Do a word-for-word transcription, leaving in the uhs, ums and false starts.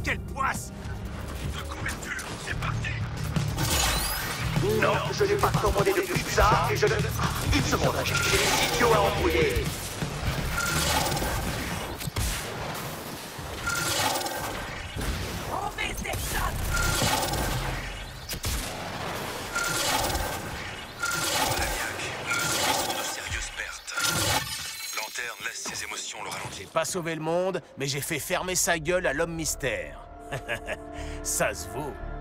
quelle poisse! De couverture, c'est parti! Non, je n'ai pas commandé de pizza et je ne... Une seconde, j'ai des idiots à embrouiller. On vise des shots! Laisse ses émotions le ralentir. J'ai pas sauvé le monde, mais j'ai fait fermer sa gueule à l'homme mystère. Ça se vaut.